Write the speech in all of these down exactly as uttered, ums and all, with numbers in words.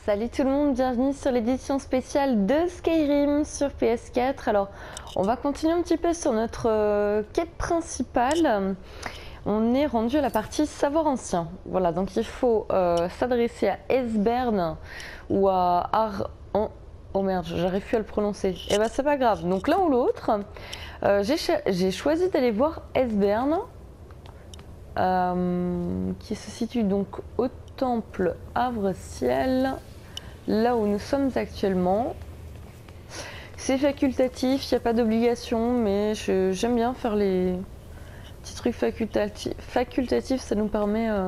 Salut tout le monde, bienvenue sur l'édition spéciale de Skyrim sur P S quatre. Alors, on va continuer un petit peu sur notre euh, quête principale. On est rendu à la partie savoir ancien. Voilà, donc il faut euh, s'adresser à Esbern ou à Ar... Oh, oh merde, j'arrive plus à le prononcer. Et bah c'est pas grave, donc l'un ou l'autre. Euh, j'ai choisi d'aller voir Esbern, euh, qui se situe donc au temple Havre-Ciel, là où nous sommes actuellement. C'est facultatif, il n'y a pas d'obligation, mais j'aime bien faire les petits trucs facultatifs. Facultatif, ça nous permet... Euh...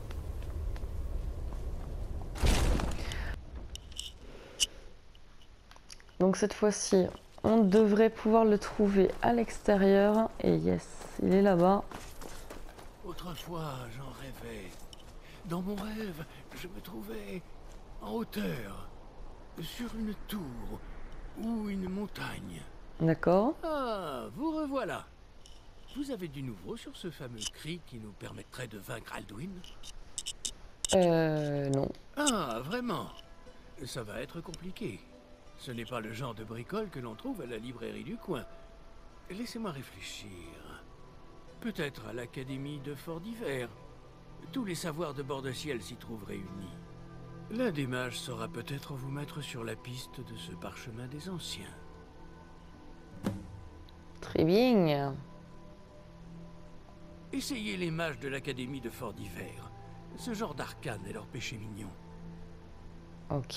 Donc cette fois-ci, on devrait pouvoir le trouver à l'extérieur. Et yes, il est là-bas. Autrefois, j'en rêvais. Dans mon rêve, je me trouvais en hauteur, sur une tour ou une montagne. D'accord. Ah, vous revoilà. Vous avez du nouveau sur ce fameux cri qui nous permettrait de vaincre Alduin? Euh, non. Ah, vraiment? Ça va être compliqué. Ce n'est pas le genre de bricole que l'on trouve à la librairie du coin. Laissez-moi réfléchir. Peut-être à l'académie de Fort d'Hiver. Tous les savoirs de bord de ciel s'y trouvent réunis. L'un des mages saura peut-être vous mettre sur la piste de ce parchemin des anciens. Très bien. Essayez les mages de l'académie de Fort d'Hiver. Ce genre d'arcane est leur péché mignon. Ok.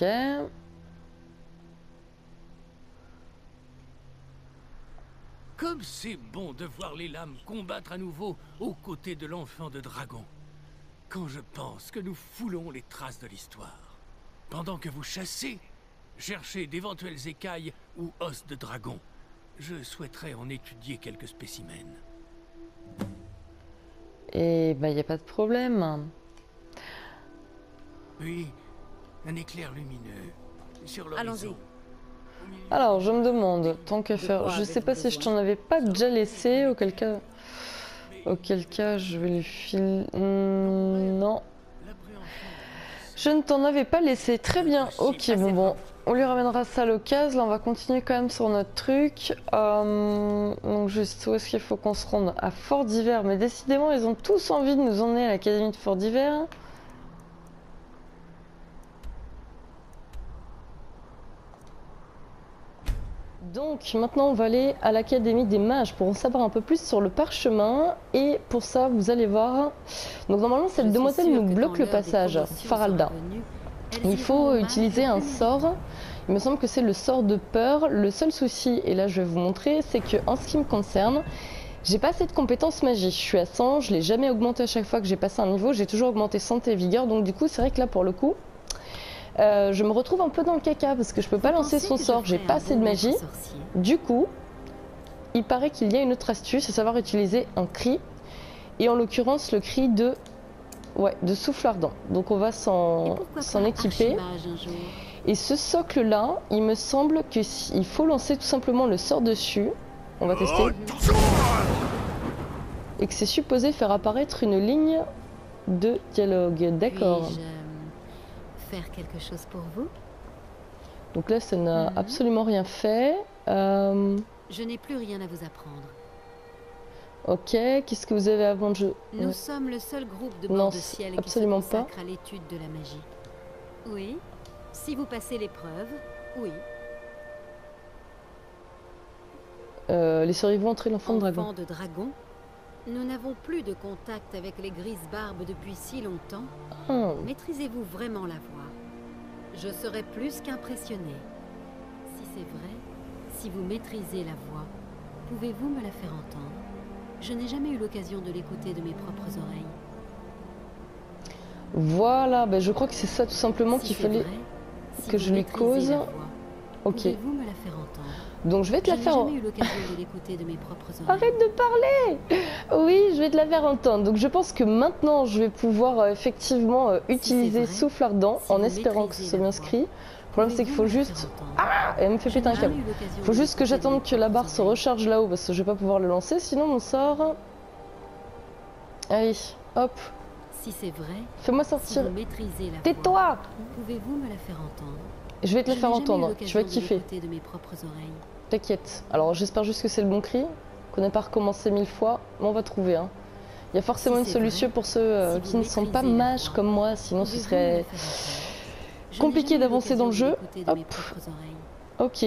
Comme c'est bon de voir les lames combattre à nouveau aux côtés de l'enfant de dragon. Quand je pense que nous foulons les traces de l'histoire. Pendant que vous chassez, cherchez d'éventuelles écailles ou os de dragon. Je souhaiterais en étudier quelques spécimens. Et bah, il n'y a pas de problème. Oui, un éclair lumineux sur l'horizon. Alors, je me demande, tant qu'à faire, je sais pas si je t'en avais pas déjà laissé, auquel cas... Auquel cas, je vais le filer... Mmh, non. Je ne t'en avais pas laissé. Très bien. Ok, bon, bon. On lui ramènera ça à l'occasion. Là, on va continuer quand même sur notre truc. Euh, donc, juste où est-ce qu'il faut qu'on se rende? À Fort d'Hiver. Mais décidément, ils ont tous envie de nous emmener à l'académie de Fort d'Hiver. Donc maintenant on va aller à l'académie des mages pour en savoir un peu plus sur le parchemin, et pour ça vous allez voir, donc normalement cette demoiselle nous bloque le passage, Faralda. Il faut utiliser un sort, il me semble que c'est le sort de peur. Le seul souci, et là je vais vous montrer, c'est que en ce qui me concerne, j'ai pas assez de compétences magie. Je suis à cent, je l'ai jamais augmenté à chaque fois que j'ai passé un niveau, j'ai toujours augmenté santé et vigueur, donc du coup c'est vrai que là pour le coup, Euh, je me retrouve un peu dans le caca parce que je peux pas lancer son sort, j'ai pas assez de magie. Du coup, il paraît qu'il y a une autre astuce, à savoir utiliser un cri, et en l'occurrence le cri de, ouais, de souffle ardent. Donc on va s'en équiper. Et ce socle là, il me semble que si, il faut lancer tout simplement le sort dessus. On va tester. Et que c'est supposé faire apparaître une ligne de dialogue. D'accord. Faire quelque chose pour vous? Donc là, ça n'a mmh. absolument rien fait. Euh... Je n'ai plus rien à vous apprendre. Ok, qu'est-ce que vous avez avant de jeu? Nous ouais. sommes le seul groupe de non, bord de ciel qui absolument se consacre pas. à l'étude de la magie. Oui, si vous passez l'épreuve, oui. Euh, Laisseriez-vous entrer l'enfant de dragon? Enfant de dragon? Nous n'avons plus de contact avec les grises barbes depuis si longtemps. Oh. Maîtrisez-vous vraiment la voix? Je serais plus qu'impressionné. Si c'est vrai, si vous maîtrisez la voix, pouvez-vous me la faire entendre? Je n'ai jamais eu l'occasion de l'écouter de mes propres oreilles. Voilà, ben je crois que c'est ça tout simplement si qu'il fallait vrai, si que je lui cause. Voix, ok. Pouvez-vous me la faire entendre? Donc je vais te je la faire entendre. De, de mes propres oreilles. Arrête de parler. Oui, je vais te la faire entendre. Donc je pense que maintenant je vais pouvoir euh, effectivement euh, utiliser si souffle ardent, si en espérant que ce soit bien inscrit. Le problème c'est qu'il faut juste... Ah, elle me fait péter un câble. Il faut juste que j'attende que la barre se recharge là-haut parce que je vais pas pouvoir le lancer, sinon mon sort... Allez, hop. Si c'est vrai, Fais-moi si sortir. vous maîtrisez la Tais-toi! voix, pouvez-vous me la faire entendre? Je vais te la Je faire n'ai jamais eu entendre. l'occasion Tu vas de kiffer. l'écouter de mes propres oreilles. T'inquiète. Alors j'espère juste que c'est le bon cri, qu'on n'ait pas recommencé mille fois, mais on va trouver. Hein. Il y a forcément Si une c'est solution vrai, pour ceux euh, si qui vous ne sont pas maîtrisez la mages voix, comme moi, sinon ce pouvez-vous me la serait faire entendre? Je n'ai compliqué jamais eu d'avancer dans le l'occasion de jeu. l'écouter de Hop. mes propres oreilles. Ok.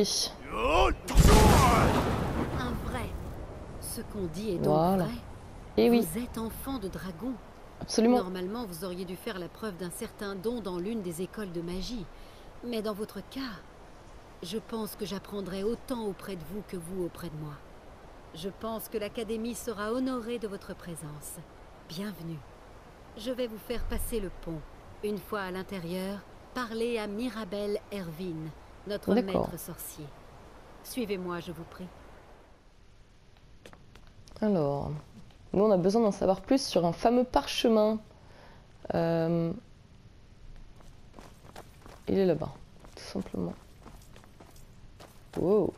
Un vrai. Ce qu'on dit est donc Voilà. vrai. Et oui, Vous êtes enfant de dragon. absolument. Normalement, vous auriez dû faire la preuve d'un certain don dans l'une des écoles de magie. Mais dans votre cas, je pense que j'apprendrai autant auprès de vous que vous auprès de moi. Je pense que l'Académie sera honorée de votre présence. Bienvenue. Je vais vous faire passer le pont. Une fois à l'intérieur, parlez à Mirabelle Ervine, notre D'accord. maître sorcier. Suivez-moi, je vous prie. Alors, nous on a besoin d'en savoir plus sur un fameux parchemin. Euh, Il est là-bas, tout simplement. Wow.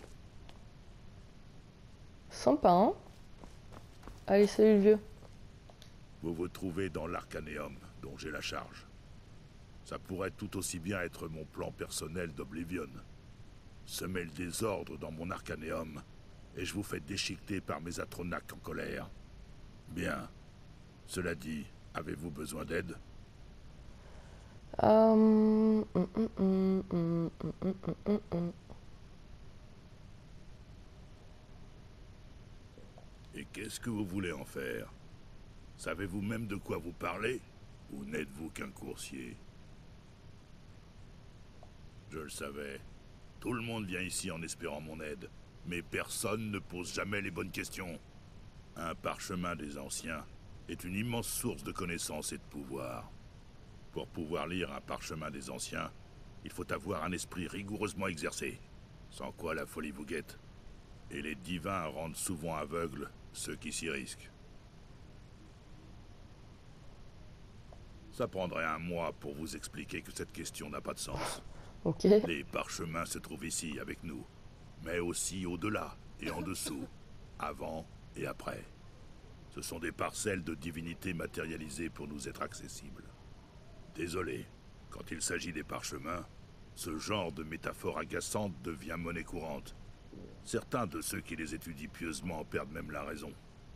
Sympa, hein? Allez, salut le vieux. Vous vous trouvez dans l'Arcanéum, dont j'ai la charge. Ça pourrait tout aussi bien être mon plan personnel d'Oblivion. Semer le désordre dans mon Arcanéum, et je vous fais déchiqueter par mes Atronachs en colère. Bien. Cela dit, avez-vous besoin d'aide? Euh... hum, hum, hum, hum, hum, hum, hum, hum. Et qu'est-ce que vous voulez en faire? Savez-vous même de quoi vous parlez? Ou n'êtes-vous qu'un coursier? Je le savais. Tout le monde vient ici en espérant mon aide. Mais personne ne pose jamais les bonnes questions. Un parchemin des anciens est une immense source de connaissances et de pouvoir. Pour pouvoir lire un parchemin des anciens, il faut avoir un esprit rigoureusement exercé. Sans quoi la folie vous guette. Et les divins rendent souvent aveugles ceux qui s'y risquent. Ça prendrait un mois pour vous expliquer que cette question n'a pas de sens. Ok. Les parchemins se trouvent ici avec nous, mais aussi au-delà et en dessous, avant et après. Ce sont des parcelles de divinités matérialisées pour nous être accessibles. Désolé, quand il s'agit des parchemins, ce genre de métaphore agaçante devient monnaie courante. Certains de ceux qui les étudient pieusement perdent même la raison.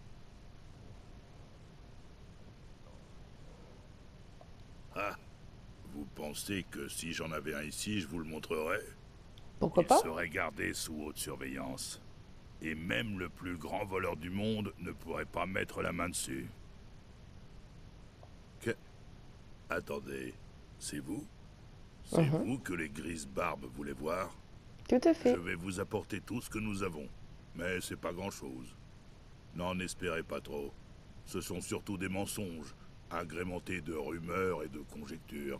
Ah, vous pensez que si j'en avais un ici, je vous le montrerais? Pourquoi Il pas? serait gardé sous haute surveillance. Et même le plus grand voleur du monde ne pourrait pas mettre la main dessus. Que... Attendez, c'est vous? C'est Mhm. vous que les grises barbes voulaient voir? Tout à fait. Je vais vous apporter tout ce que nous avons. Mais c'est pas grand-chose. N'en espérez pas trop. Ce sont surtout des mensonges, agrémentés de rumeurs et de conjectures.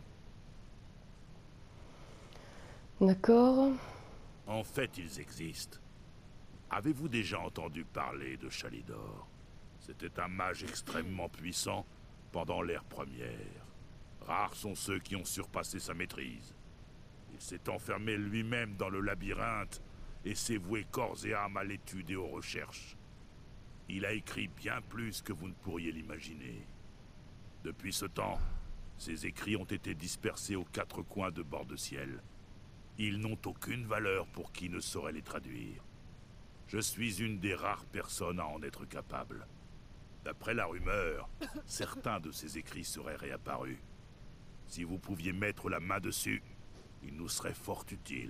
D'accord. En fait, ils existent. Avez-vous déjà entendu parler de Chalidor? C'était un mage extrêmement puissant pendant l'ère première. Rares sont ceux qui ont surpassé sa maîtrise. Il s'est enfermé lui-même dans le labyrinthe et s'est voué corps et âme à l'étude et aux recherches. Il a écrit bien plus que vous ne pourriez l'imaginer. Depuis ce temps, ses écrits ont été dispersés aux quatre coins de Bord de Ciel. Ils n'ont aucune valeur pour qui ne saurait les traduire. Je suis une des rares personnes à en être capable. D'après la rumeur, certains de ces écrits seraient réapparus. Si vous pouviez mettre la main dessus, il nous serait fort utile.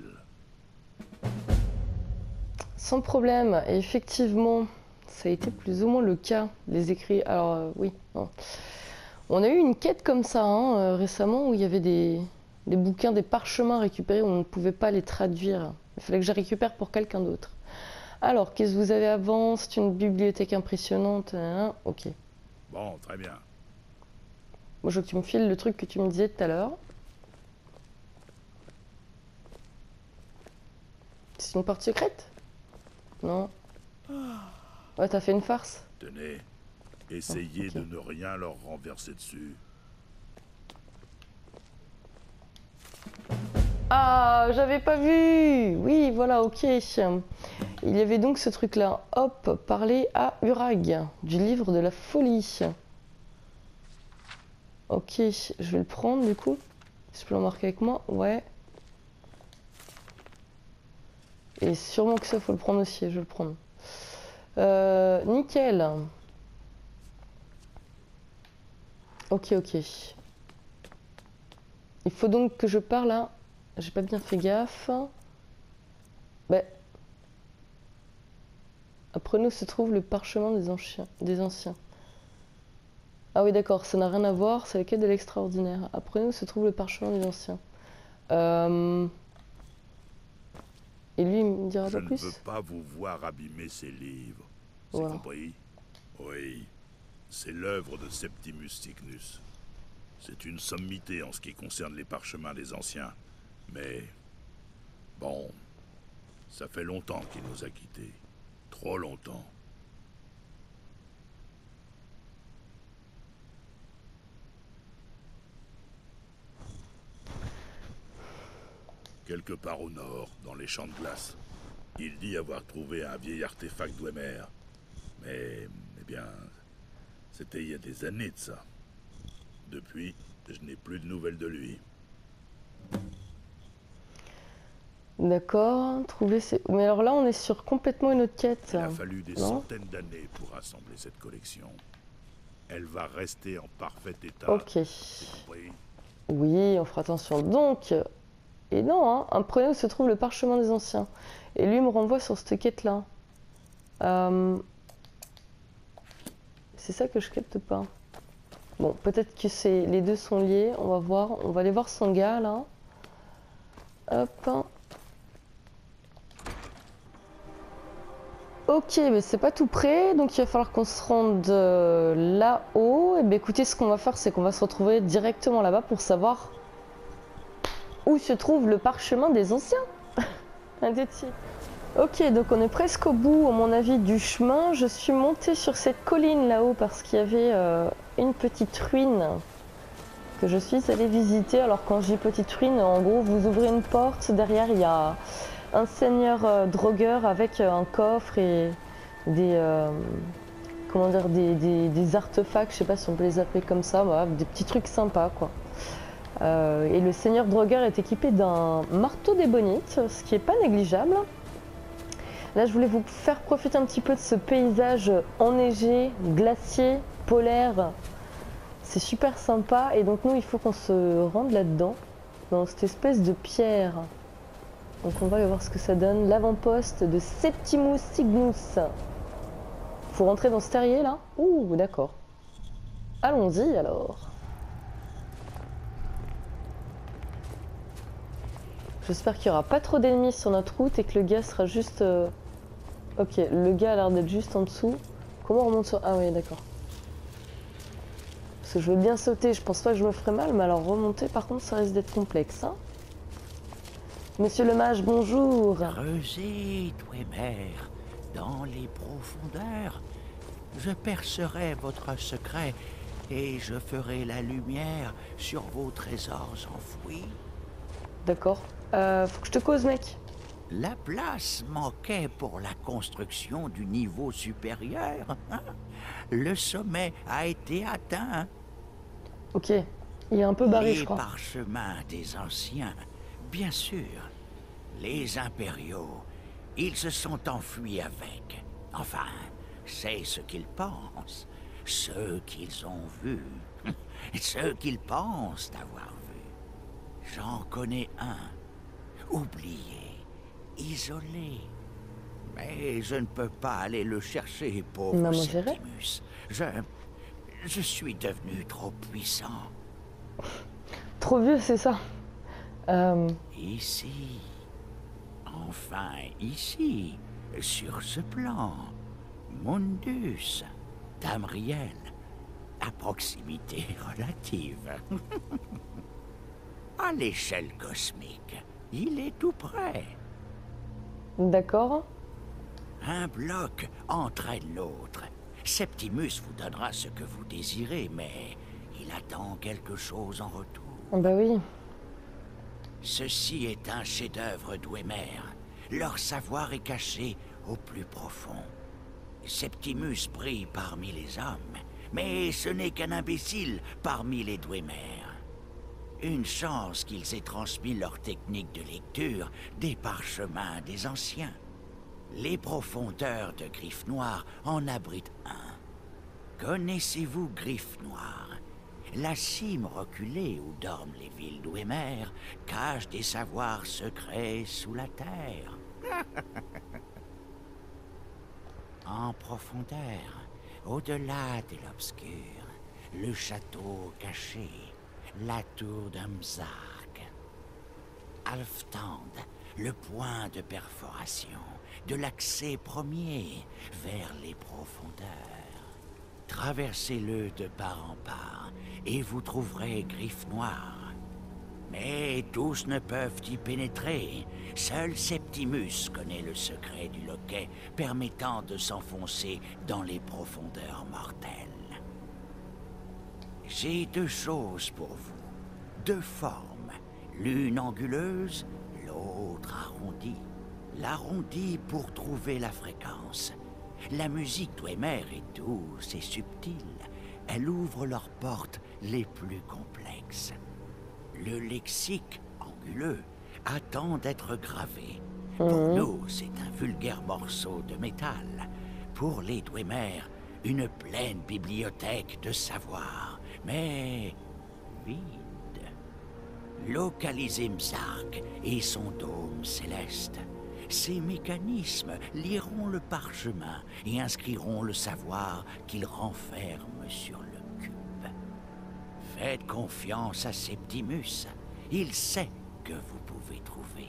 Sans problème. Et effectivement, ça a été plus ou moins le cas, les écrits. Alors, euh, oui. Non. On a eu une quête comme ça hein, euh, récemment où il y avait des, des bouquins, des parchemins récupérés où on ne pouvait pas les traduire. Il fallait que je les récupère pour quelqu'un d'autre. Alors, qu'est-ce que vous avez avant? C'est une bibliothèque impressionnante. Hein, ok. Bon, très bien. Moi, je veux que tu me files le truc que tu me disais tout à l'heure. C'est une porte secrète? Non. Ouais, t'as fait une farce. Tenez, essayez Oh, ok. de ne rien leur renverser dessus. Ah, j'avais pas vu. Oui, voilà, ok. Il y avait donc ce truc-là. Hop, parler à Urag, du livre de la folie. Ok, je vais le prendre du coup. Je peux l'embarquer avec moi? Ouais. Et sûrement que ça, faut le prendre aussi. Je vais le prendre. Euh, nickel. Ok, ok. Il faut donc que je parle là. J'ai pas bien fait gaffe. Bah. Après nous se trouve le parchemin des anciens. Des anciens. Ah oui, d'accord, ça n'a rien à voir, c'est la quête de l'extraordinaire. Après nous se trouve le parchemin des anciens. Euh... Et lui, il me dira Je pas plus? Je ne veux pas vous voir abîmer ces livres. C'est Voilà. compris? Oui. C'est l'œuvre de Septimus Signus. C'est une sommité en ce qui concerne les parchemins des anciens. Mais... bon... ça fait longtemps qu'il nous a quittés. Trop longtemps. Quelque part au nord, dans les champs de glace. Il dit avoir trouvé un vieil artefact Dwemer. Mais, eh bien, c'était il y a des années de ça. Depuis, je n'ai plus de nouvelles de lui. D'accord, trouver ces... Mais alors là, on est sur complètement une autre quête. Il a fallu des non centaines d'années pour rassembler cette collection. Elle va rester en parfait état. Ok. C'est compris? Oui, on fera attention. Donc... Et non, hein, après nous se trouve le parchemin des anciens. Et lui me renvoie sur cette quête-là. Euh... C'est ça que je capte pas. Bon, peut-être que c'est les deux sont liés. On va voir. On va aller voir son gars, là. Hop. Ok, mais c'est pas tout près. Donc il va falloir qu'on se rende euh, là-haut. Et bien écoutez, ce qu'on va faire, c'est qu'on va se retrouver directement là-bas pour savoir... où se trouve le parchemin des anciens. Un détail. Ok, donc on est presque au bout, à mon avis, du chemin. Je suis montée sur cette colline là-haut parce qu'il y avait euh, une petite ruine que je suis allée visiter. Alors quand je dis petite ruine, en gros, vous ouvrez une porte, derrière il y a un seigneur euh, drogueur avec euh, un coffre et des... Euh, comment dire, des, des, des artefacts, je sais pas si on peut les appeler comme ça, voilà, des petits trucs sympas quoi. Euh, et le seigneur drogueur est équipé d'un marteau d'ébonite, ce qui est pas négligeable. Là, je voulais vous faire profiter un petit peu de ce paysage enneigé, glacier, polaire. C'est super sympa. Et donc nous, il faut qu'on se rende là-dedans, dans cette espèce de pierre. Donc on va aller voir ce que ça donne. L'avant-poste de Septimus Signus. Faut rentrer dans ce terrier là? Ouh, d'accord. Allons-y alors. J'espère qu'il n'y aura pas trop d'ennemis sur notre route et que le gars sera juste... Euh... Ok, le gars a l'air d'être juste en dessous. Comment on remonte sur... Ah oui, d'accord. Parce que je veux bien sauter, je pense pas que je me ferai mal, mais alors remonter par contre ça risque d'être complexe. Hein. Monsieur le mage, bonjour. Creusez, Dwemer, dans les profondeurs. Je percerai votre secret et je ferai la lumière sur vos trésors enfouis. D'accord. Euh, faut que je te cause, mec. La place manquait pour la construction du niveau supérieur. Le sommet a été atteint. Ok. Il est un peu barré, les je crois. Les parchemins des anciens, bien sûr. Les impériaux, ils se sont enfuis avec. Enfin, c'est ce qu'ils pensent. Ce qu'ils ont vu. Ce qu'ils pensent avoir vu. J'en connais un. Oublié, isolé. Mais je ne peux pas aller le chercher, pauvre Septimus. Je... je suis devenu trop puissant. Trop vieux, c'est ça. Euh... Ici. Enfin, ici. Sur ce plan. Mundus. Tamriel. À proximité relative. À l'échelle cosmique. Il est tout près. D'accord. Un bloc entraîne l'autre. Septimus vous donnera ce que vous désirez, mais il attend quelque chose en retour. Oh bah oui. Ceci est un chef-d'œuvre Dwemer. Leur savoir est caché au plus profond. Septimus brille parmi les hommes, Mais ce n'est qu'un imbécile parmi les Dwemer. Une chance qu'ils aient transmis leur technique de lecture des parchemins des anciens. Les profondeurs de Griffe Noire en abritent un. Connaissez-vous Griffe Noire? La cime reculée où dorment les villes Dwemer cache des savoirs secrets sous la terre. En profondeur, au-delà de l'obscur, le château caché, la tour d'Amzark. Alftand, le point de perforation, de l'accès premier vers les profondeurs. Traversez-le de part en part, et vous trouverez Griffe Noire. Mais tous ne peuvent y pénétrer. Seul Septimus connaît le secret du loquet permettant de s'enfoncer dans les profondeurs mortelles. J'ai deux choses pour vous. Deux formes. L'une anguleuse, l'autre arrondie. L'arrondie pour trouver la fréquence. La musique Dwemer est douce et subtile. Elle ouvre leurs portes les plus complexes. Le lexique, anguleux, attend d'être gravé. Pour Mmh. nous, c'est un vulgaire morceau de métal. Pour les Dwemer, une pleine bibliothèque de savoir, mais vide. Localisez Mzark et son dôme céleste. Ces mécanismes liront le parchemin et inscriront le savoir qu'ils renferment sur le cube. Faites confiance à Septimus. Il sait que vous pouvez trouver.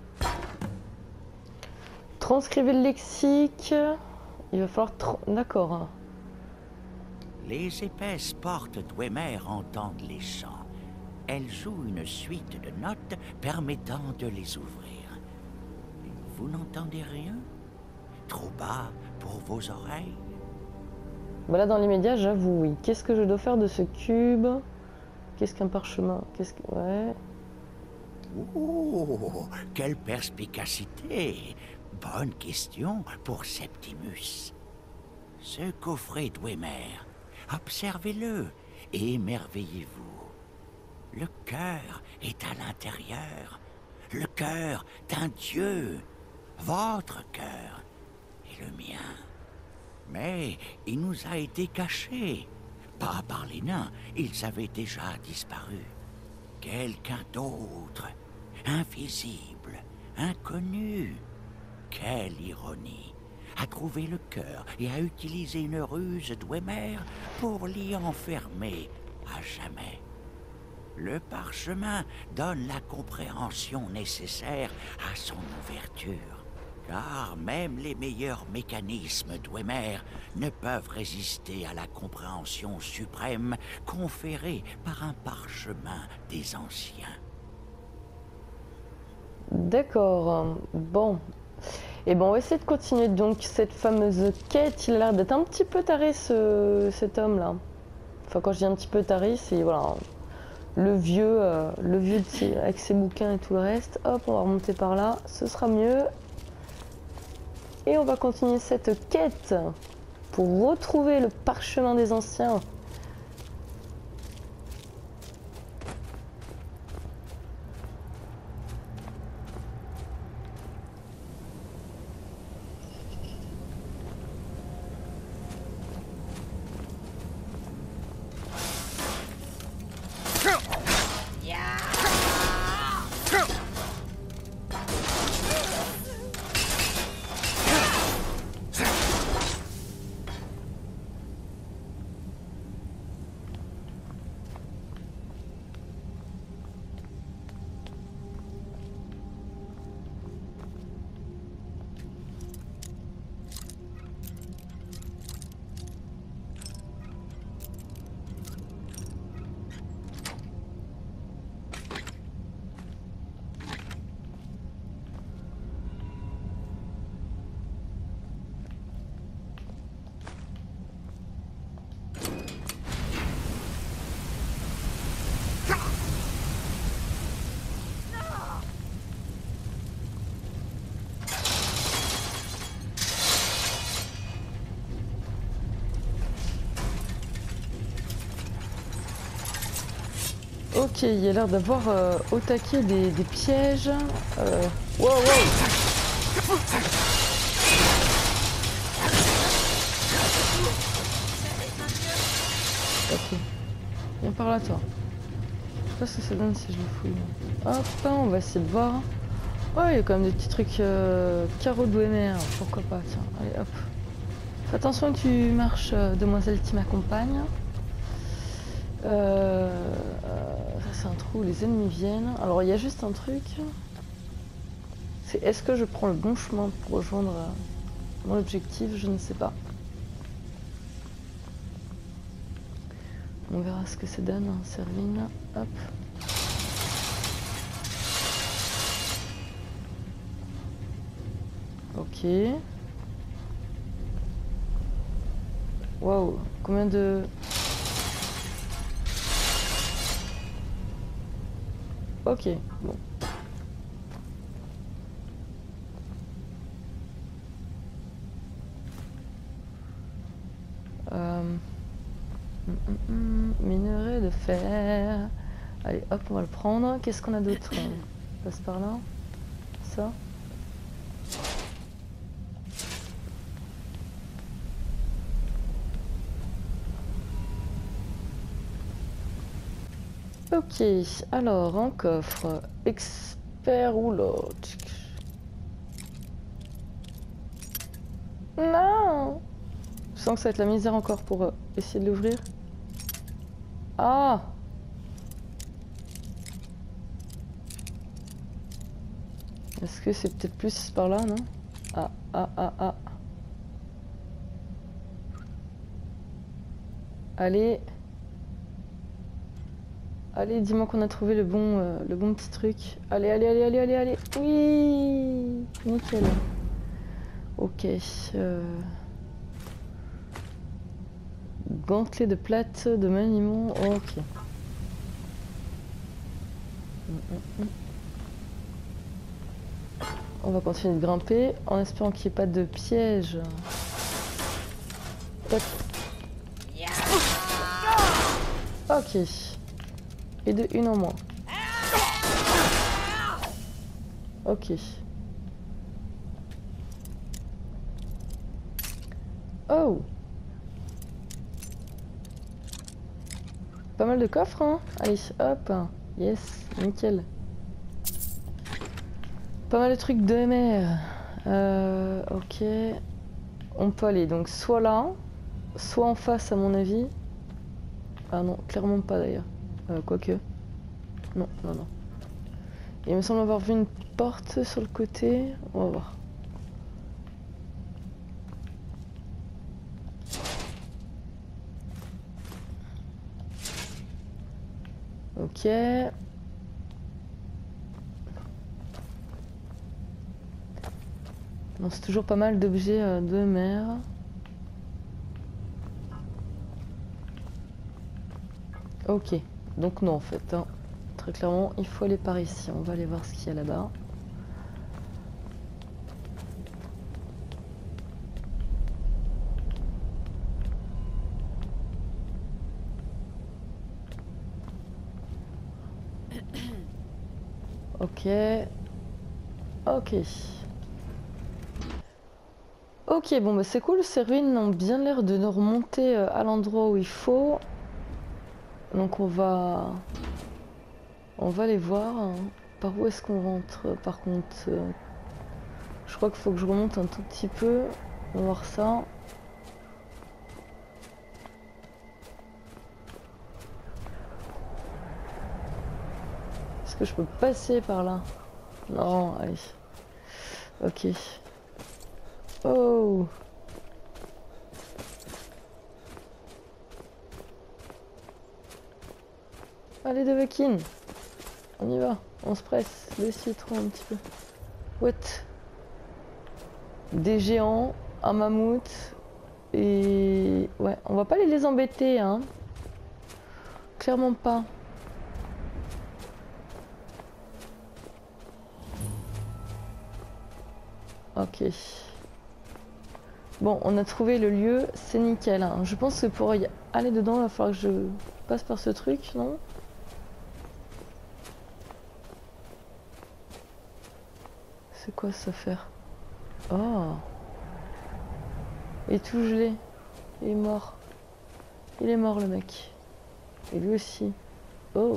Transcrivez le lexique. Il va falloir... tra- D'accord. Les épaisses portes Dwemer entendent les chants. Elles jouent une suite de notes permettant de les ouvrir. Vous n'entendez rien? Trop bas pour vos oreilles? Bah là, dans l'immédiat, j'avoue, oui. Qu'est-ce que je dois faire de ce cube? Qu'est-ce qu'un parchemin? Qu'est-ce que... Ouais... Oh, quelle perspicacité! Bonne question pour Septimus. Ce coffret Dwemer, observez-le et émerveillez-vous. Le cœur est à l'intérieur. Le cœur d'un dieu. Votre cœur et le mien. Mais il nous a été caché. Pas par les nains, ils avaient déjà disparu. Quelqu'un d'autre, invisible, inconnu. Quelle ironie, a trouvé le cœur et a utilisé une ruse Dwemer pour l'y enfermer à jamais. Le parchemin donne la compréhension nécessaire à son ouverture. Car même les meilleurs mécanismes Dwemer ne peuvent résister à la compréhension suprême conférée par un parchemin des anciens. D'accord. Bon. Et bon, on va essayer de continuer donc cette fameuse quête. Il a l'air d'être un petit peu taré, ce, cet homme-là. Enfin, quand je dis un petit peu taré, c'est voilà, le vieux, euh, le vieux de ses- avec ses bouquins et tout le reste. Hop, on va remonter par là, ce sera mieux. Et on va continuer cette quête pour retrouver le parchemin des anciens. Ok, il y a l'air d'avoir euh, au taquet des, des pièges. Euh... Wow, wow. Ok. Viens par là, toi. Je sais pas ce que ça donne si je le fouille. Hop, on va essayer de voir. Ouais, il y a quand même des petits trucs euh, carreaux de Dwemer. Pourquoi pas, tiens. Allez, hop. Fais attention où tu marches, euh, demoiselle qui m'accompagne. Euh, euh, ça c'est un trou où les ennemis viennent. Alors il y a juste un truc. C'est est-ce que je prends le bon chemin pour rejoindre euh, mon objectif? Je ne sais pas. On verra ce que ça donne. Hein, Servine. Hop. Ok. Waouh. Combien de... Ok, bon. Euh... Mm, mm, mm. Minerai de fer. Allez, hop, on va le prendre. Qu'est-ce qu'on a d'autre? On passe par là. Ça. Ok, alors un coffre. Expert roulotte. Non! Je sens que ça va être la misère encore pour euh, essayer de l'ouvrir. Ah! Est-ce que c'est peut-être plus par là, non? Ah, ah, ah, ah. Allez. Allez, dis-moi qu'on a trouvé le bon, euh, le bon petit truc. Allez, allez, allez, allez, allez, allez. Oui! Nickel. Ok. Euh... Gantelet de plate de maniement. Ok. Mm, mm, mm. On va continuer de grimper en espérant qu'il n'y ait pas de piège. Tac. Ok. Et de une en moins. Ok. Oh! Pas mal de coffres, hein? Allez, hop! Yes, nickel. Pas mal de trucs de M R. Euh, ok. On peut aller donc soit là, soit en face à mon avis. Ah non, clairement pas d'ailleurs. Euh, quoique. Non, non, non. Il me semble avoir vu une porte sur le côté. On va voir. Ok. Non, c'est toujours pas mal d'objets euh, de mer. Ok. Donc non en fait. Hein. Très clairement, il faut aller par ici. On va aller voir ce qu'il y a là-bas. Ok. Ok. Ok, bon bah c'est cool, ces ruines ont bien l'air de nous remonter à l'endroit où il faut. Donc on va... On va aller voir. Hein. Par où est-ce qu'on rentre par contre? Je crois qu'il faut que je remonte un tout petit peu. On va voir ça. Est-ce que je peux passer par là? Non, allez. Ok. Oh! Allez, de Vekin! On y va, on se presse. Le citron un petit peu. What? Des géants, un mammouth. Et... ouais, on va pas les, les embêter, hein. Clairement pas. Ok. Bon, on a trouvé le lieu, c'est nickel. Hein. Je pense que pour y aller dedans, il va falloir que je passe par ce truc, non? C'est quoi cette affaire? Oh. Il est tout gelé. Il est mort. Il est mort le mec. Et lui aussi. Oh.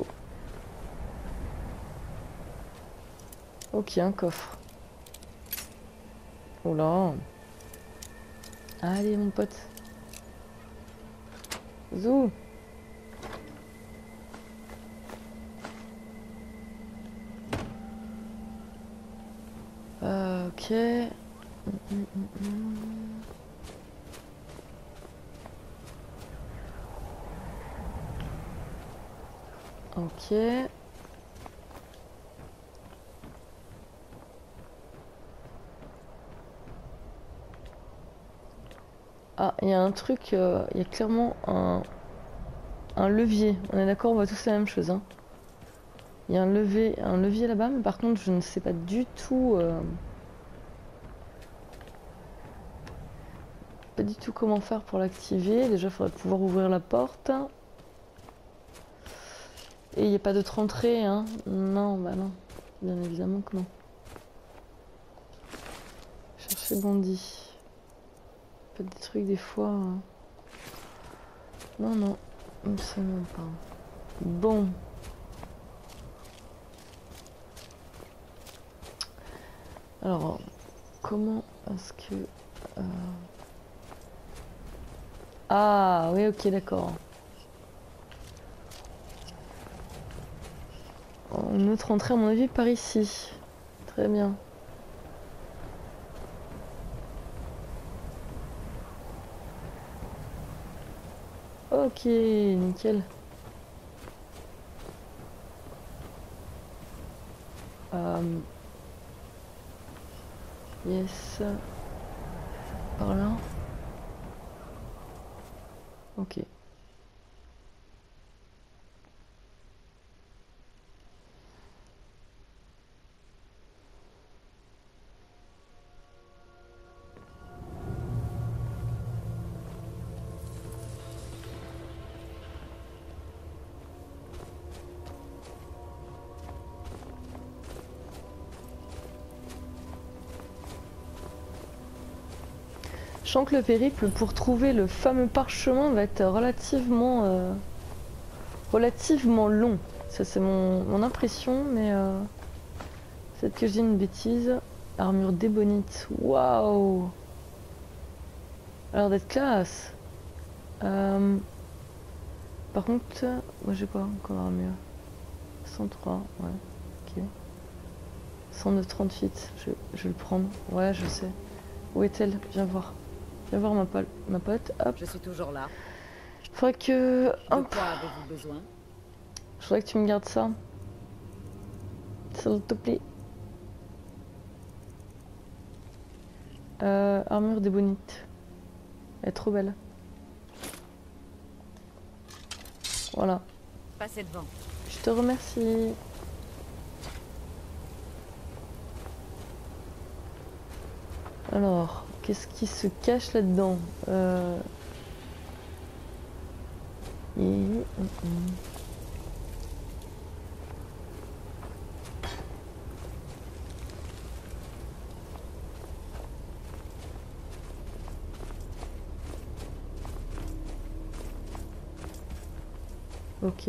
Ok, un coffre. Oh là. Allez mon pote. Zou. Euh, ok. Mm, mm, mm, mm. Ok. Ah, il y a un truc, euh, il y a clairement un, un levier. On est d'accord, on voit tous la même chose. Hein. Il y a un levier, un levier là-bas, mais par contre, je ne sais pas du tout... Euh, pas du tout comment faire pour l'activer. Déjà, il faudrait pouvoir ouvrir la porte. Et il n'y a pas d'autre entrée, hein. Non, bah non. Bien évidemment que non. Chercher Bandit. Pas des trucs des fois... Hein. Non, non. Absolument pas. Bon. Alors, comment est-ce que... Euh... Ah, oui, ok, d'accord. Une autre entrée, à mon avis, par ici. Très bien. Ok, nickel. Euh... Yes. Par là. Ok. Je sens que le périple pour trouver le fameux parchemin va être relativement euh, relativement long. Ça c'est mon, mon impression, mais euh, peut-être que je dis une bêtise. Armure d'ébonite, waouh! Alors d'être classe. Euh, par contre, moi j'ai quoi comme armure? cent trois, ouais, ok. cent neuf trente-huit, je, je vais le prendre. Ouais, je sais. Où est-elle? Viens voir. Viens voir ma, pole, ma pote. Hop. Je suis toujours là. Faudrait que... Hop. De quoi avez-vous besoin? Je voudrais que tu me gardes ça. S'il te plaît. Euh, armure d'ébonite. Elle est trop belle. Voilà. Passez devant. Je te remercie. Alors, qu'est-ce qui se cache là-dedans? euh... Et... Mm -mm. Ok. Où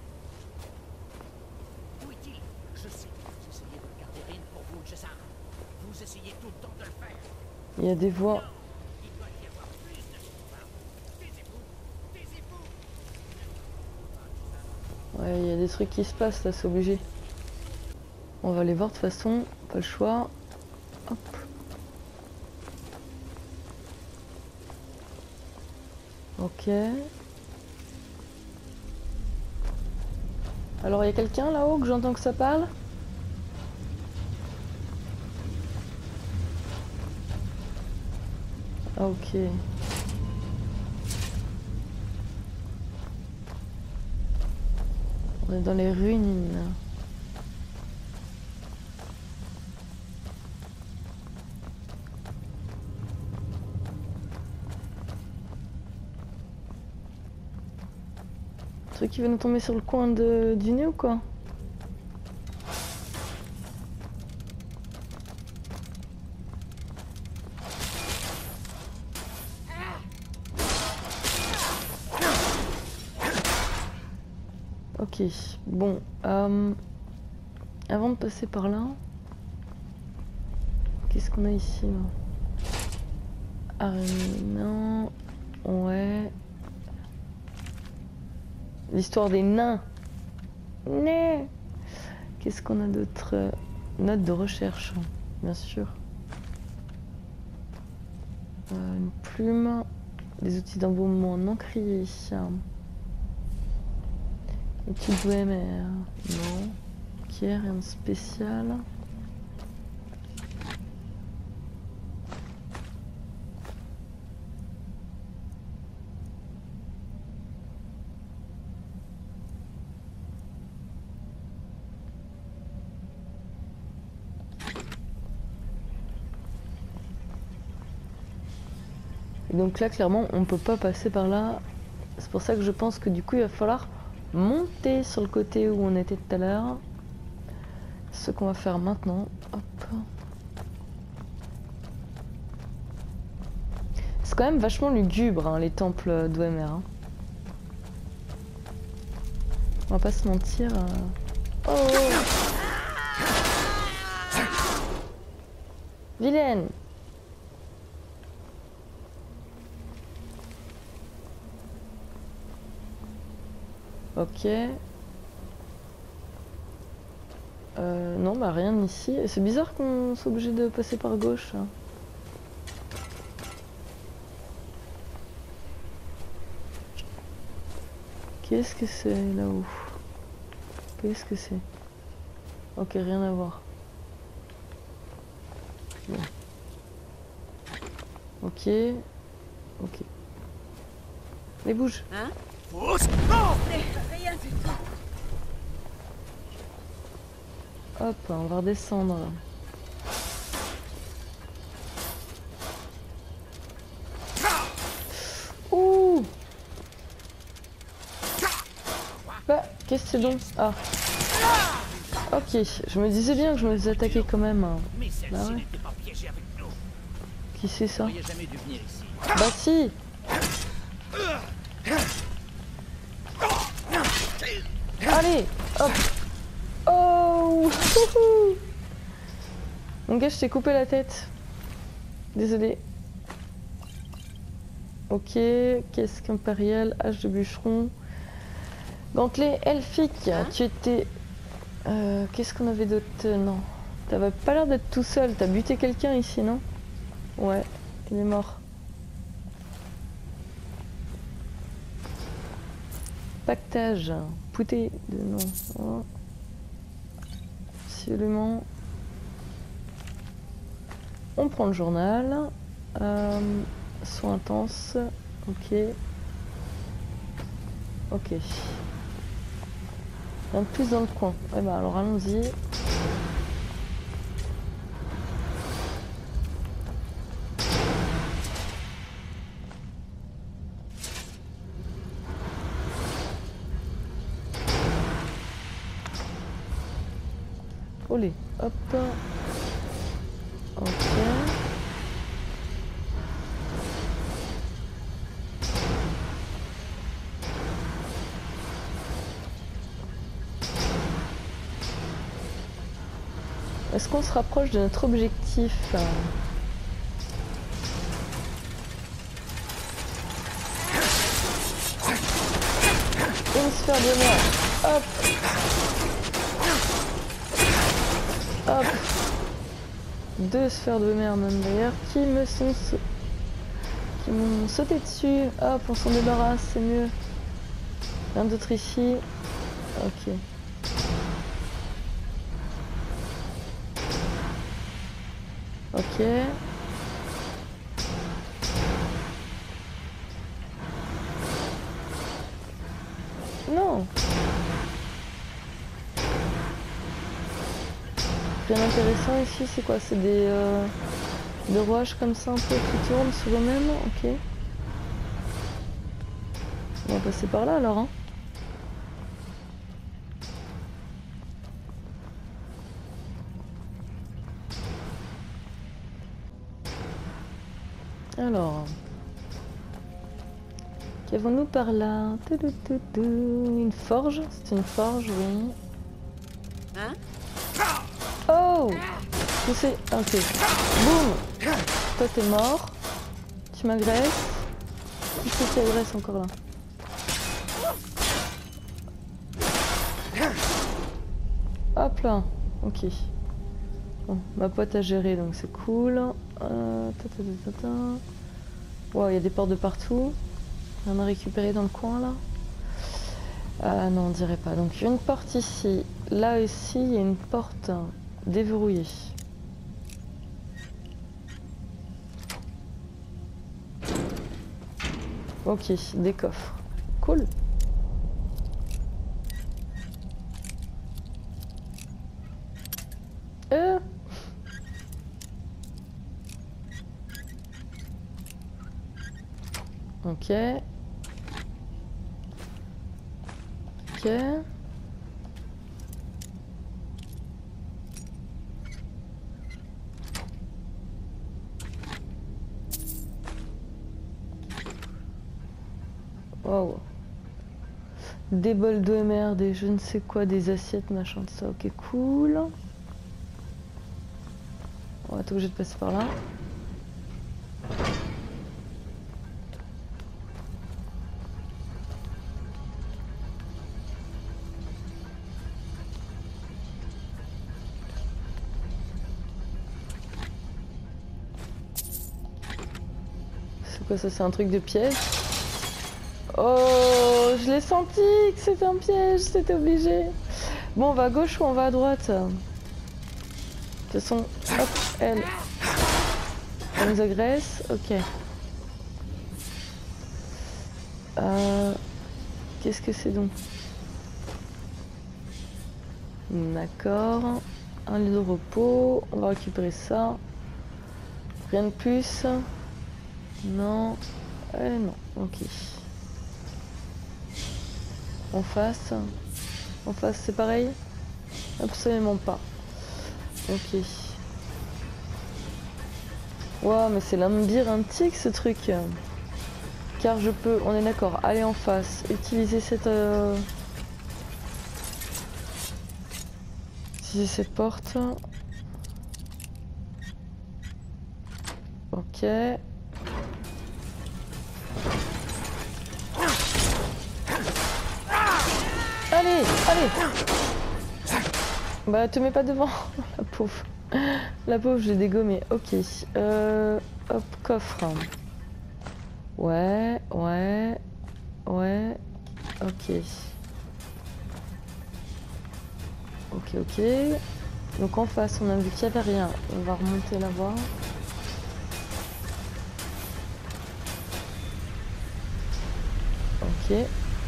est-il? Je sais. Vous essayez de garder Rin pour vous, je sais. Vous essayez tout le temps de le faire. Il y a des voix. Il doit y avoir plus de pouvoir. Taisez-vous. Taisez-vous. Ouais, il y a des trucs qui se passent là, c'est obligé. On va les voir de toute façon, pas le choix. Hop. Ok. Alors il y a quelqu'un là-haut que j'entends que ça parle? Ah, ok. On est dans les ruines. Un truc qui va nous tomber sur le coin de, du nez ou quoi? Ok, bon. Euh, avant de passer par là, qu'est-ce qu'on a ici là? Araignée, non. Ouais. L'histoire des nains. Né. Qu'est-ce qu'on a d'autre? Note de recherche, bien sûr. Euh, une plume. Des outils d'embaumement non criés. Étude O M R. Non. Ok, rien de spécial. Et donc là, clairement, on peut pas passer par là. C'est pour ça que je pense que du coup, il va falloir monter sur le côté où on était tout à l'heure. Ce qu'on va faire maintenant. Hop. C'est quand même vachement lugubre, hein, les temples d'O M R. Hein. On va pas se mentir. Euh... Oh, vilaine. Ok. Euh, non, bah rien ici. C'est bizarre qu'on soit obligé de passer par gauche. Hein. Qu'est-ce que c'est là-haut? Qu'est-ce que c'est? Ok, rien à voir. Bon. Ok. Ok. Les bouges. Hein? Rien du tout. Hop, on va redescendre. Ouh! Bah, qu'est-ce que c'est donc? Ah. Ok, je me disais bien que je me faisais attaquer quand même. Mais Bah celle-ci ouais. n'était pas piégée avec nous. Qui c'est ça? Vous n'auriez jamais dû venir ici. Bah si! Allez! Hop! Oh! Mon gars, je t'ai coupé la tête. Désolé. Ok, qu'est-ce qu'impérial? Hache de bûcheron. Gantelet elfique. Hein? Tu étais... Euh, qu'est-ce qu'on avait d'autre? Non. T'avais pas l'air d'être tout seul. T'as buté quelqu'un ici, non? Ouais, il est mort. Pactage. Pouté de non. Oh. Absolument. On prend le journal. Euh, soins intenses. Ok. Ok. Rien de plus dans le coin. Ouais bah alors allons-y. Olé, hop. Ok. Est-ce qu'on se rapproche de notre objectif? Une sphère de mer. Hop. Hop. Deux sphères de mer même d'ailleurs qui me sont sa... qui m'ont sauté dessus. Hop, on s'en débarrasse, c'est mieux. Rien d'autre ici. Ok. Ok. Non. Rien d'intéressant ici, c'est quoi? C'est des, euh, des rouages comme ça un peu qui tournent sur eux-mêmes. Ok. On va passer par là alors. Hein. Alors. Ok, Qu'avons-nous par là? Une forge? C'est une forge, oui. Hein? Oh! Je sais. Ok. Boum! Toi t'es mort. Tu m'agresses. Qui c'est qui agresse encore là? Hop là. Ok. Bon, ma pote a géré donc c'est cool. Euh, ta, ta, ta, ta, ta. Wow, il y a des portes de partout. On a récupéré dans le coin là. Ah non, on dirait pas. Donc une porte ici. Là aussi, il y a une porte déverrouillée. Ok, des coffres. Cool. Euh. Ok. Ok. Wow. Des bols d'O M R, des je ne sais quoi, des assiettes, machin, de ça. Ok, cool. On va être obligé de passer par là. C'est quoi ça? C'est un truc de piège? Oh, je l'ai senti que c'était un piège, c'était obligé. Bon, on va à gauche ou on va à droite? De toute façon, hop, elle. Elle nous agresse, ok. Euh, Qu'est-ce que c'est donc? D'accord. Un lit de repos, on va récupérer ça. Rien de plus. Non. Eh non, ok. En face. En face, c'est pareil? Absolument pas. Ok. Wow, mais c'est labyrinthique ce truc. Car je peux, on est d'accord, aller en face, utiliser cette... Euh... Utiliser cette porte. Ok. Allez, allez. Bah te mets pas devant, la pauvre. La pauvre, je l'ai dégommée. Ok. Euh, hop, coffre. Ouais, ouais, ouais. Ok. Ok, ok. Donc en face, on a vu qu'il n'y avait rien. On va remonter la voie. Ok.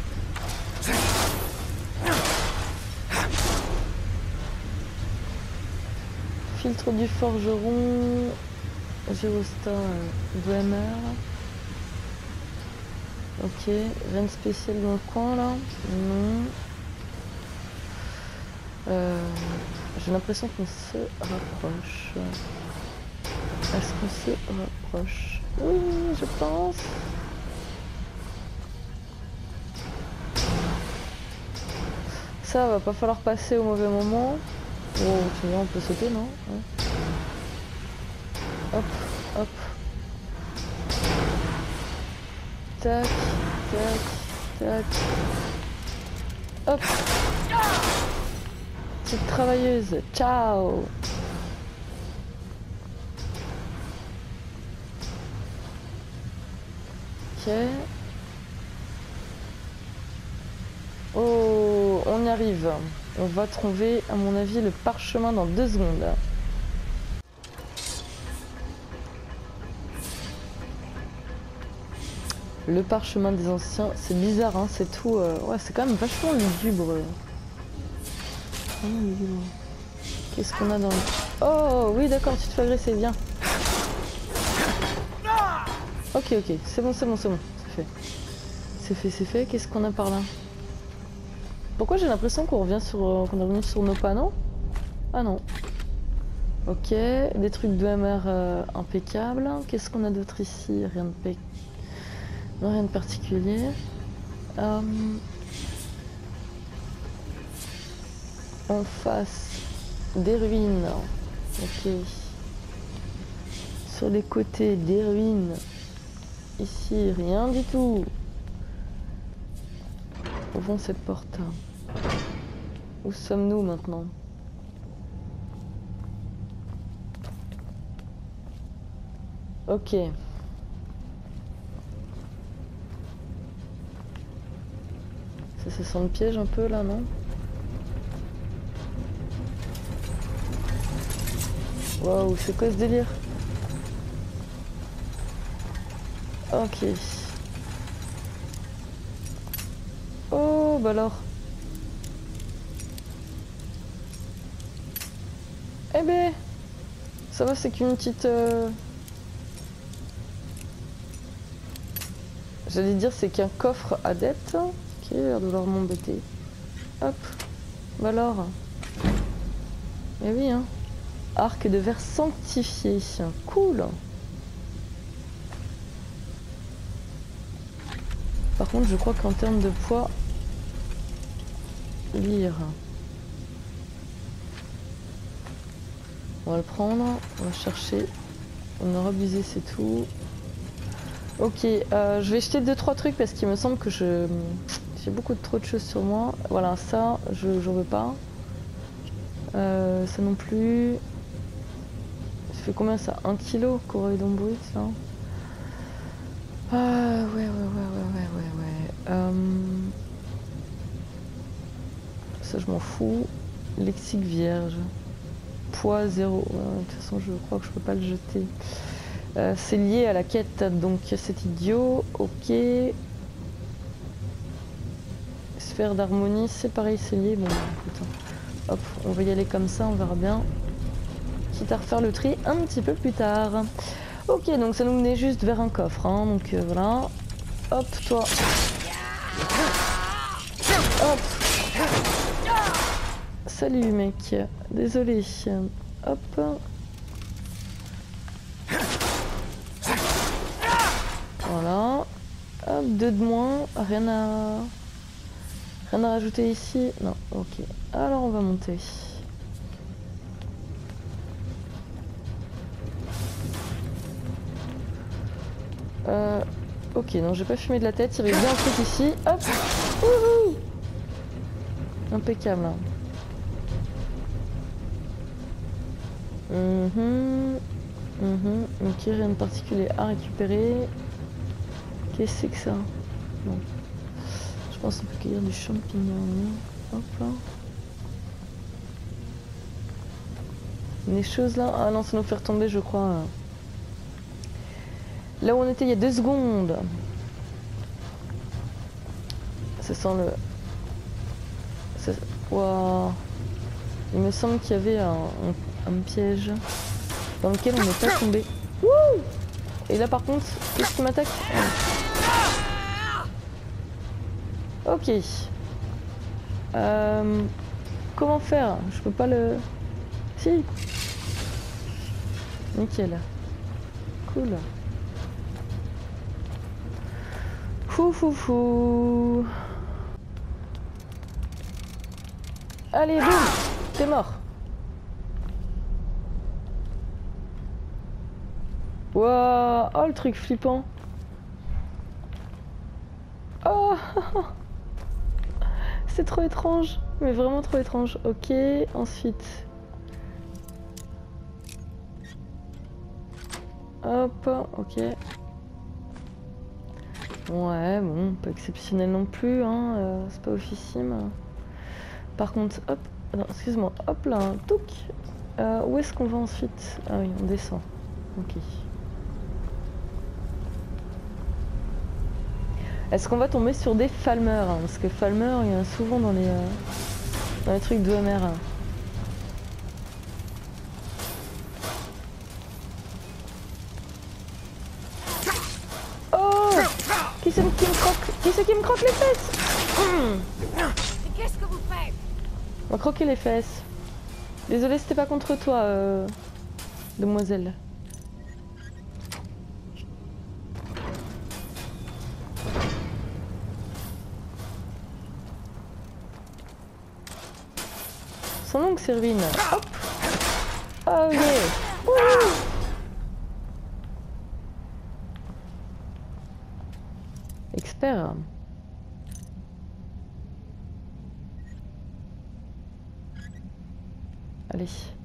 Filtre du forgeron. Gyrostat d'O M R. Ok. Rien de spécial dans le coin là. Non. Euh, J'ai l'impression qu'on se rapproche. Est-ce qu'on se rapproche? Oui, je pense. Ça va pas falloir passer au mauvais moment. Oh, tu vois, on peut sauter, non? Ouais. Hop, hop. Tac, tac, tac. Hop. Petite travailleuse, ciao. Ok. Oh, on y arrive. On va trouver, à mon avis, le parchemin dans deux secondes. Le parchemin des anciens, c'est bizarre, hein, c'est tout. Euh... Ouais, c'est quand même vachement lugubre. Qu'est-ce qu'on a dans le... Oh, oui, d'accord, tu te fais agresser, viens. Ok, ok, c'est bon, c'est bon, c'est bon, c'est fait. C'est fait, c'est fait. Qu'est-ce qu'on a par là? Pourquoi j'ai l'impression qu'on revient sur... Euh, qu'on est revenu sur nos pas, non? Ah non. Ok, des trucs de M R euh, impeccables. Qu'est-ce qu'on a d'autre ici? Rien de, pe... Non, rien de particulier. Euh... En face des ruines. Ok. Sur les côtés des ruines. Ici, rien du tout. Ouvrons cette porte. Où sommes-nous maintenant? Ok. Ça, ça sent le piège un peu là, non? Waouh, c'est quoi ce délire? Ok. Oh, bah alors. Eh ben, ça va, c'est qu'une petite... Euh... J'allais dire c'est qu'un coffre adepte. Ok, il a l'air de vouloir m'embêter. Hop. Bah alors. Eh oui, hein. Arc de verre sanctifié. Cool. Par contre, je crois qu'en termes de poids... Lire. On va le prendre. On va chercher. On aura abusé, c'est tout. Ok, euh, je vais jeter deux trois trucs parce qu'il me semble que je j'ai beaucoup de trop de choses sur moi. Voilà, ça, je j'en veux pas. Euh, ça non plus. Ça fait combien ça? Un kilo corridon brut là. Ah ouais ouais ouais ouais ouais ouais ouais. Euh... Ça je m'en fous. Lexique vierge. Poids zéro. Ouais, de toute façon je crois que je peux pas le jeter. Euh, c'est lié à la quête, donc c'est idiot, ok. Sphère d'harmonie, c'est pareil, c'est lié, bon écoute, hop, on va y aller comme ça, on verra bien. Quitte à refaire le tri un petit peu plus tard. Ok, donc ça nous menait juste vers un coffre, hein, donc euh, voilà. Hop, toi. Hop. Salut mec, désolé. Hop. Voilà, hop, deux de moins, rien à... rien à rajouter ici, non, ok, alors on va monter. Euh, ok, non, j'ai pas fumé de la tête, il y avait bien un truc ici, hop, wouhou, impeccable. Mhm, mhm, ok, rien de particulier à récupérer. Qu'est-ce que c'est que ça? Bon. Je pense qu'on peut cueillir du champignon. Hop là. Les choses là. Ah non, ça nous fait retomber, je crois. Là où on était il y a deux secondes. Ça sent le. Ça... Wow. Il me semble qu'il y avait un, un, un piège dans lequel on n'est pas tombé. Wouh! Et là par contre, qu'est-ce qui m'attaque? Ok. Euh, comment faire? Je peux pas le... Si. Nickel. Cool. Fou fou fou. Allez, boum! T'es mort. Wow. Oh, le truc flippant. Oh. C'est trop étrange, mais vraiment trop étrange. Ok, ensuite. Hop, ok. Ouais, bon, pas exceptionnel non plus, hein. Euh, c'est pas officime. Par contre, hop, non, excuse-moi, hop là, touc. Euh, où est-ce qu'on va ensuite? Ah oui, on descend. Ok. Est-ce qu'on va tomber sur des Falmer, hein? Parce que Falmer, il y en a souvent dans les, euh, dans les trucs d'O M R. Oh! Qui c'est qui me croque? Qui c'est qui me croque les fesses? mmh. Qu'est-ce que vous faites? On va croquer les fesses. Désolée, c'était pas contre toi, euh, demoiselle. Son nom que c'est ruine. Hop. Oh yeah. Wouh. Expert. Allez.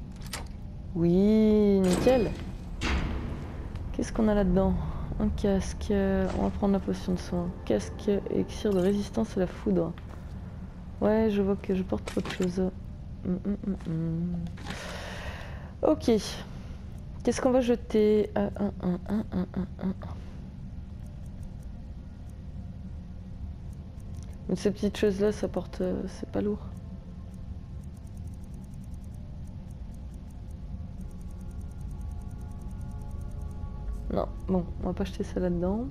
Oui, nickel. Qu'est-ce qu'on a là-dedans? Un casque. On va prendre la potion de soin. Casque, élixir de résistance à la foudre. Ouais, je vois que je porte trop de choses. Mm, mm, mm, mm. Ok. Qu'est-ce qu'on va jeter? euh, un, un, un, un, un, un. Mais ces petites choses-là, ça porte... Euh, c'est pas lourd. Non, bon, on va pas jeter ça là-dedans.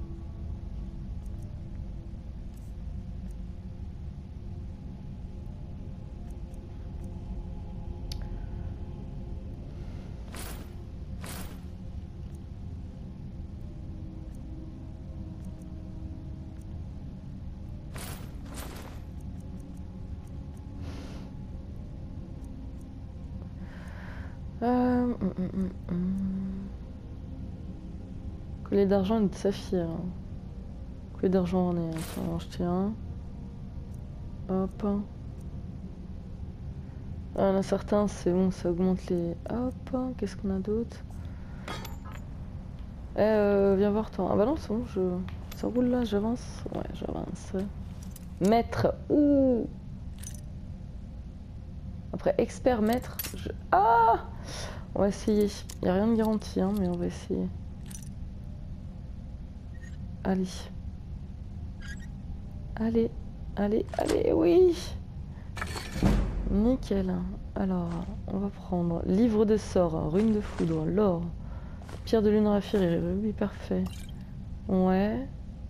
Euh, hum, hum, hum, hum. Collier d'argent et de saphir. Collier d'argent, on est. On va en jeter un. Hop. Ah, il y en a certains, c'est bon, ça augmente les. Hop. Qu'est-ce qu'on a d'autre? Eh, euh, viens voir toi. Ah bah non, c'est bon, je... ça roule là, j'avance. Ouais, j'avance. Maître. Ouh. Après, expert, maître. Je... Ah! On va essayer. Il n'y a rien de garanti, hein, mais on va essayer. Allez. Allez, allez, allez, oui! Nickel. Alors, on va prendre livre de sort, rune de foudre, l'or, pierre de lune raffinée, rubis parfait. Ouais.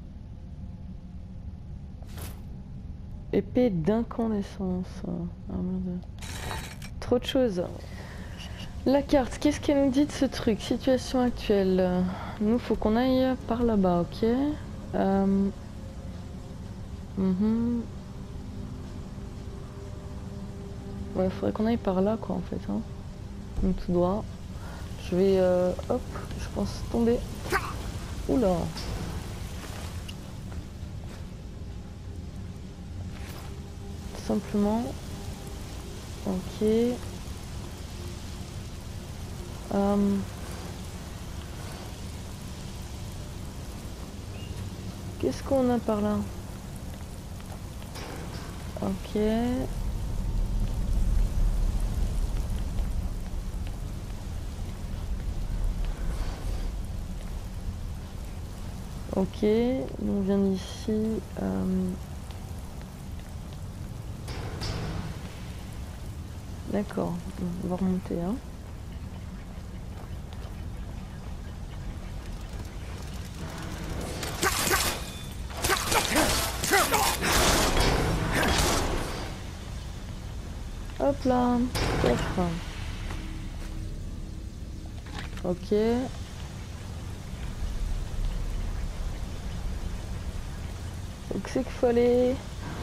Épée d'incandescence. Ah, merde. Trop de choses. La carte, qu'est-ce qu'elle nous dit de ce truc? Situation actuelle. Nous, faut qu'on aille par là-bas, ok? euh... mm-hmm. Ouais, faudrait qu'on aille par là, quoi, en fait. Hein. Donc, tout droit. Je vais, euh, hop, je pense tomber. Oula. Tout simplement. Ok. Um, Qu'est-ce qu'on a par là? Ok. Ok, on vient d'ici. Euh... D'accord, on va remonter. Hein. Hop là, coffre. Ok. Donc c'est qu'il faut aller.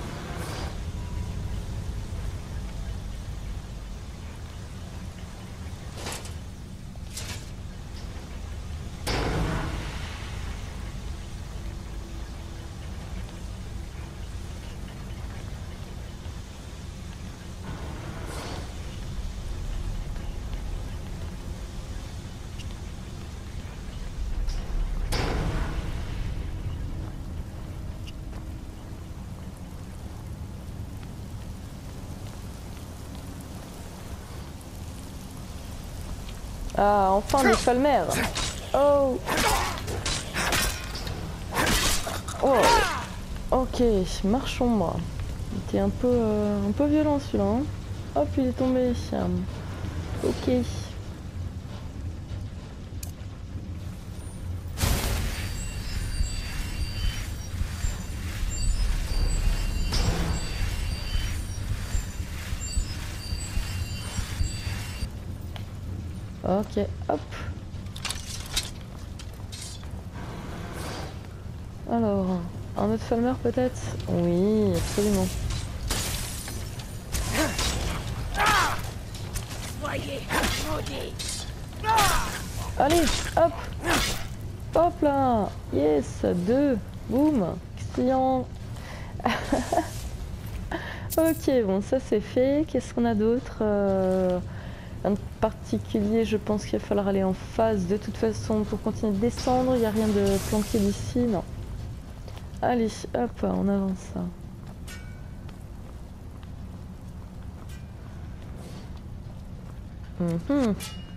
Ah, enfin des Falmer. Oh. Oh. Ok, marche ombre. Il était un peu, euh, un peu violent celui-là. Hein. Hop, il est tombé. Ok. Ok, hop. Alors, un autre Falmer peut-être? Oui, absolument. Allez, hop. Hop là. Yes, deux. Boum. Excellent. Ok, bon, ça c'est fait. Qu'est-ce qu'on a d'autre euh, Un particulier, je pense qu'il va falloir aller en phase de toute façon pour continuer de descendre. Il n'y a rien de planqué d'ici, non. Allez, hop, on avance ça. Mmh.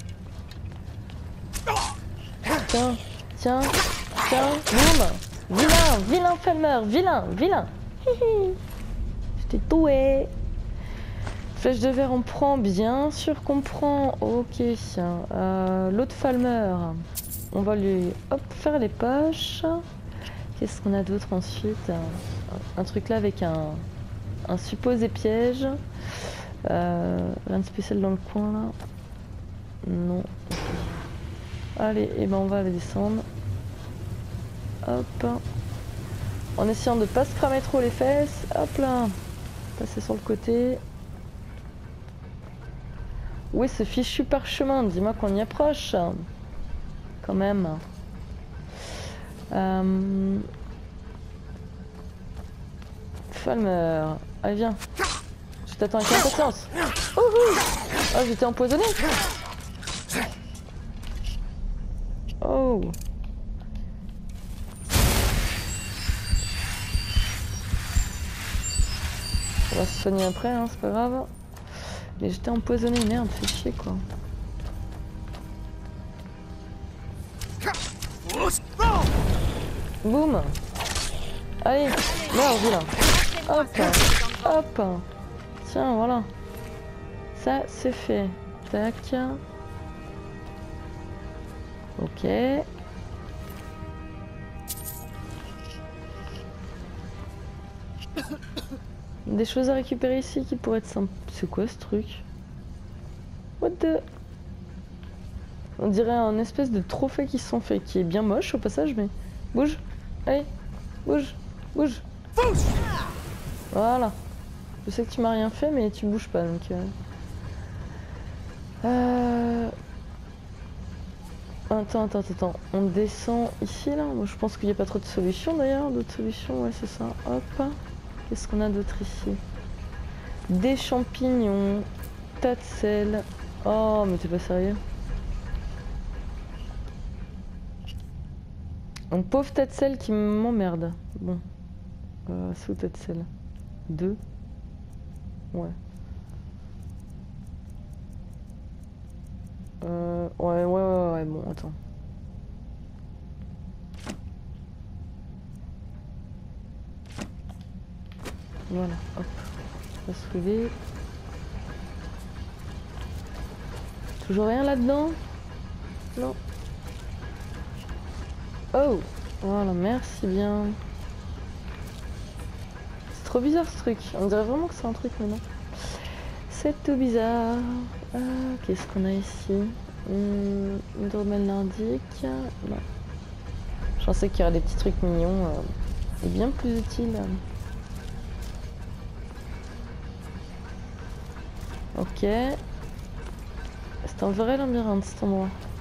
Tiens, tiens, tiens, boum. Vilain, vilain Falmer, vilain, vilain. Je t'ai tué. Flèche de verre, on prend, bien sûr qu'on prend. Ok, euh, l'autre Falmer, on va lui hop, faire les poches. Qu'est-ce qu'on a d'autre ensuite? Un truc là avec un, un supposé piège. Euh, rien de spécial dans le coin là. Non. Allez, et ben on va aller descendre. Hop. En essayant de pas se cramer trop les fesses. Hop là. Passer sur le côté. Où est ce fichu parchemin? Dis-moi qu'on y approche. Quand même. Euh... Falmer. Allez, viens. Je t'attends avec impatience. Oh, oh, j'étais empoisonné. Oh. On va se soigner après, hein, c'est pas grave. Mais j'étais empoisonné, merde, fait chier quoi. Boum. Allez, meurs, vilain. Hop, hop. Tiens, voilà. Ça, c'est fait. Tac. Ok. Des choses à récupérer ici qui pourraient être sympas. C'est quoi ce truc? What the... On dirait un espèce de trophée qui se sont faits, qui est bien moche au passage, mais... Bouge. Allez. Bouge. Bouge. Bouge. Voilà. Je sais que tu m'as rien fait, mais tu bouges pas, donc... Euh... Euh... Attends, attends, attends. On descend ici, là. Moi, je pense qu'il n'y a pas trop de solutions, d'ailleurs. D'autres solutions, ouais, c'est ça. Hop. Qu'est-ce qu'on a d'autre ici? Des champignons. Tas de sel. Oh, mais t'es pas sérieux? Un pauvre tas de sel qui m'emmerde. Bon. Euh, sous tas de sel. Deux. Ouais. Euh, ouais, ouais, ouais, ouais, bon, attends. Voilà, hop. On va se lever. Toujours rien là-dedans? Non. Oh! Voilà, merci bien. C'est trop bizarre ce truc. On dirait vraiment que c'est un truc maintenant. C'est tout bizarre. Ah, qu'est-ce qu'on a ici? Hum, une dormelle nordique. Non. Je pensais qu'il y aurait des petits trucs mignons euh, et bien plus utiles. Ok. C'est un vrai labyrinthe cet endroit.